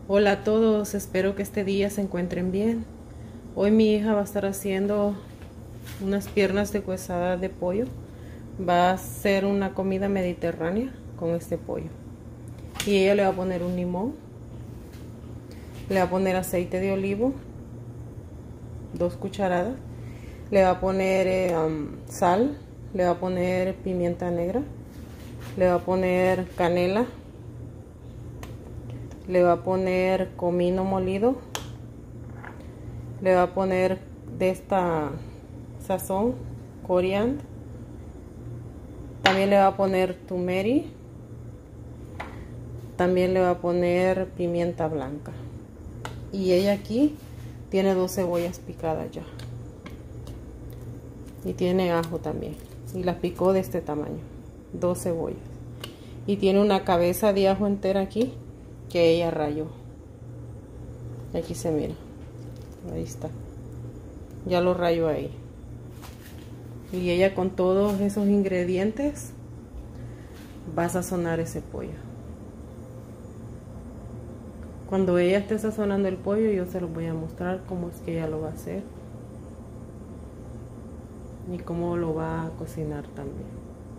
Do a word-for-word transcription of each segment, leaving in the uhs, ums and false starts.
Hola a todos, espero que este día se encuentren bien. Hoy mi hija va a estar haciendo unas piernas de cuezada de pollo. Va a ser una comida mediterránea con este pollo. Y ella le va a poner un limón, le va a poner aceite de olivo, dos cucharadas, le va a poner eh, um, sal, le va a poner pimienta negra, le va a poner canela, le va a poner comino molido, le va a poner de esta sazón coriandro, también le va a poner turmeric, también le va a poner pimienta blanca. Y ella aquí tiene dos cebollas picadas ya, y tiene ajo también, y las picó de este tamaño, dos cebollas, y tiene una cabeza de ajo entera aquí que ella rayó. Aquí se mira, ahí está, ya lo rayó ahí. Y ella con todos esos ingredientes va a sazonar ese pollo. Cuando ella esté sazonando el pollo, yo se los voy a mostrar cómo es que ella lo va a hacer y cómo lo va a cocinar también.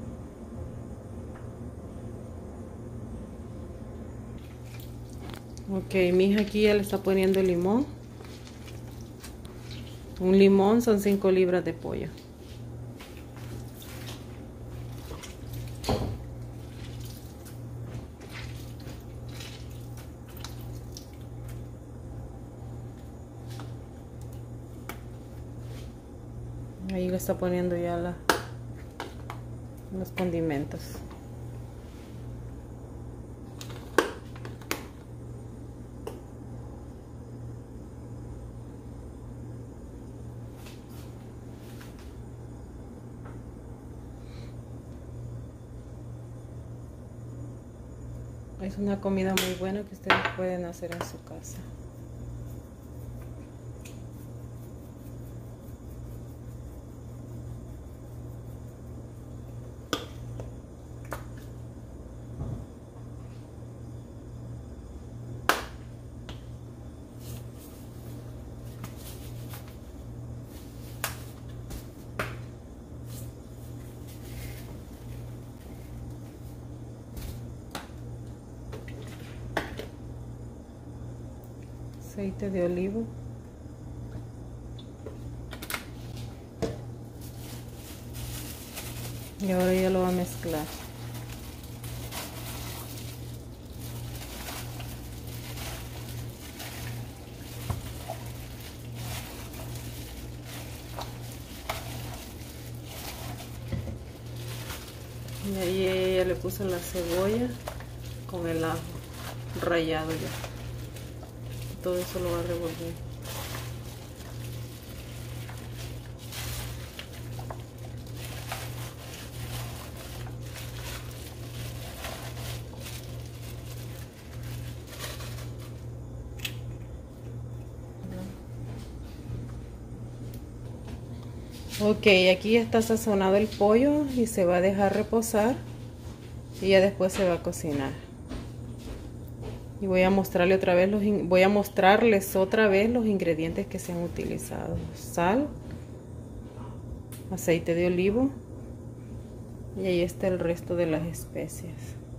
Ok, mi hija aquí ya le está poniendo el limón. Un limón son cinco libras de pollo. Ahí le está poniendo ya la, los condimentos. Es una comida muy buena que ustedes pueden hacer en su casa. Aceite de olivo, y ahora ya lo va a mezclar. Y ahí ella le puso la cebolla con el ajo rallado ya. Todo eso lo va a revolver. Ok, aquí ya está sazonado el pollo y se va a dejar reposar y ya después se va a cocinar. Y voy a mostrarle otra vez los voy a mostrarles otra vez los ingredientes que se han utilizado: sal, aceite de olivo, y ahí está el resto de las especias.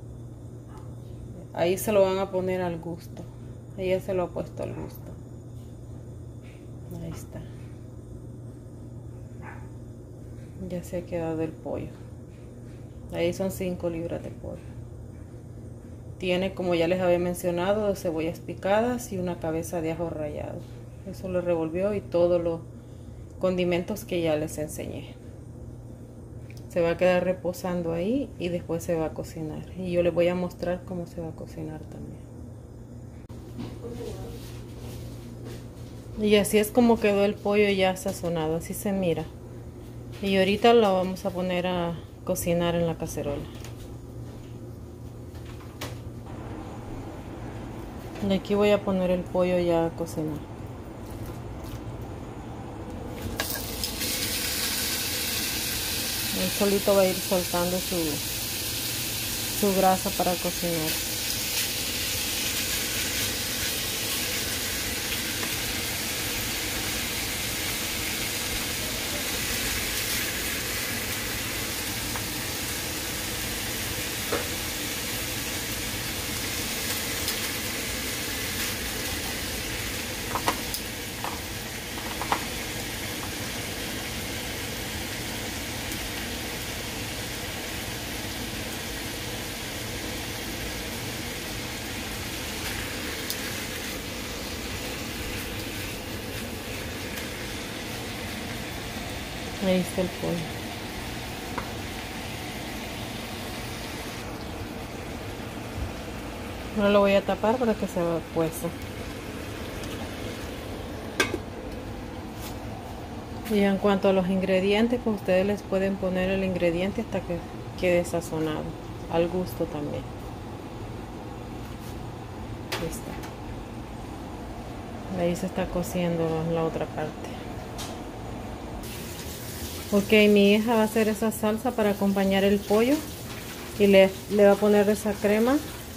Ahí se lo van a poner al gusto. Ella se lo ha puesto al gusto. Ahí está. Ya se ha quedado el pollo. Ahí son cinco libras de pollo. Tiene, como ya les había mencionado, dos cebollas picadas y una cabeza de ajo rallado. Eso lo revolvió y todos los condimentos que ya les enseñé. Se va a quedar reposando ahí y después se va a cocinar. Y yo les voy a mostrar cómo se va a cocinar también. Y así es como quedó el pollo ya sazonado, así se mira. Y ahorita lo vamos a poner a cocinar en la cacerola. Y aquí voy a poner el pollo ya a cocinar. Él solito va a ir soltando su, su grasa para cocinar. Ahí está el pollo. Ahora lo voy a tapar para que se cueza. Y en cuanto a los ingredientes, pues ustedes les pueden poner el ingrediente hasta que quede sazonado, al gusto también. Ahí está. Ahí se está cociendo la otra parte. Ok, mi hija va a hacer esa salsa para acompañar el pollo y le, le va a poner esa crema.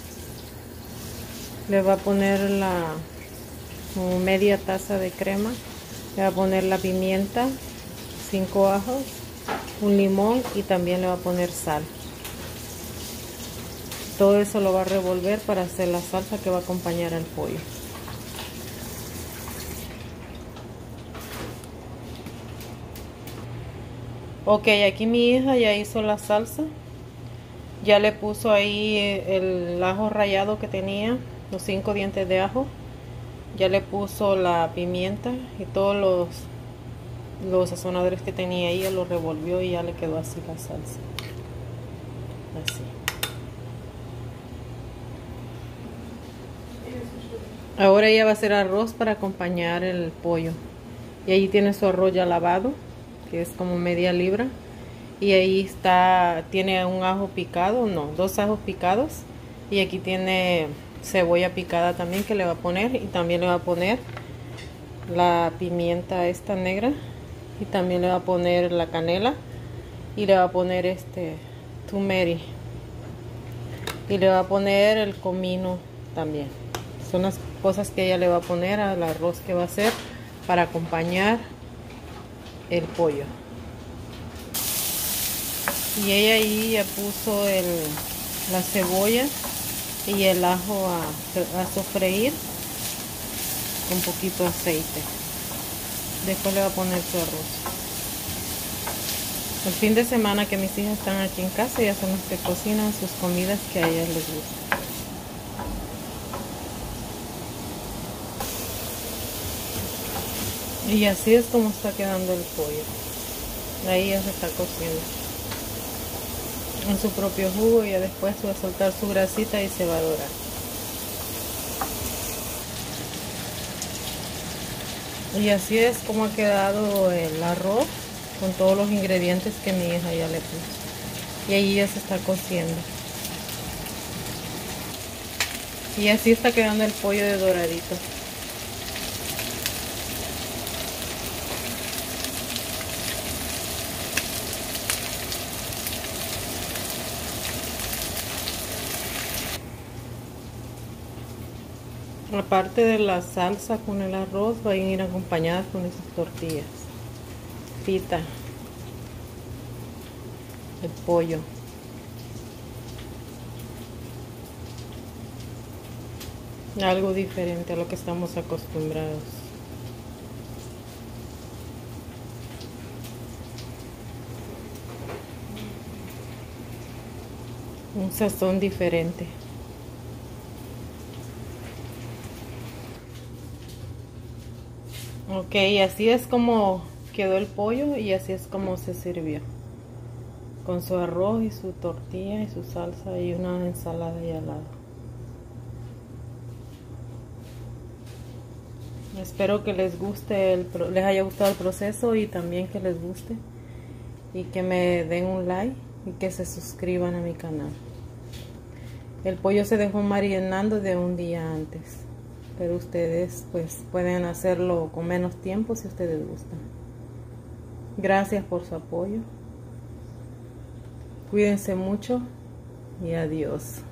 Le va a poner la como media taza de crema. Le va a poner la pimienta, cinco ajos, un limón y también le va a poner sal. Todo eso lo va a revolver para hacer la salsa que va a acompañar al pollo. Ok, aquí mi hija ya hizo la salsa. Ya le puso ahí el ajo rallado que tenía, los cinco dientes de ajo. Ya le puso la pimienta y todos los, los sazonadores que tenía ahí, ya lo revolvió y ya le quedó así la salsa. Así. Ahora ella va a hacer arroz para acompañar el pollo. Y ahí tiene su arroz ya lavado, que es como media libra. Y ahí está, tiene un ajo picado, no, dos ajos picados. Y aquí tiene cebolla picada también que le va a poner. Y también le va a poner la pimienta esta negra. Y también le va a poner la canela. Y le va a poner este turmeric. Y le va a poner el comino también. Son las cosas que ella le va a poner al arroz que va a hacer para acompañar el pollo. Y ella ahí ya puso el, la cebolla y el ajo a, a sofreír con un poquito de aceite. Después le va a poner su arroz. El fin de semana que mis hijas están aquí en casa, ya son las que cocinan sus comidas que a ellas les gustan. Y así es como está quedando el pollo. Ahí ya se está cociendo en su propio jugo y ya después va a soltar su grasita y se va a dorar. Y así es como ha quedado el arroz con todos los ingredientes que mi hija ya le puso. Y ahí ya se está cociendo. Y así está quedando el pollo de doradito. Aparte de la salsa con el arroz, van a ir acompañadas con esas tortillas. Pita. El pollo. Algo diferente a lo que estamos acostumbrados. Un sazón diferente. Ok, así es como quedó el pollo y así es como se sirvió. Con su arroz y su tortilla y su salsa y una ensalada ahí al lado. Espero que les guste, el, les haya gustado el proceso y también que les guste. Y que me den un like y que se suscriban a mi canal. El pollo se dejó marinando de un día antes. Pero ustedes pues pueden hacerlo con menos tiempo si ustedes gustan. Gracias por su apoyo. Cuídense mucho y adiós.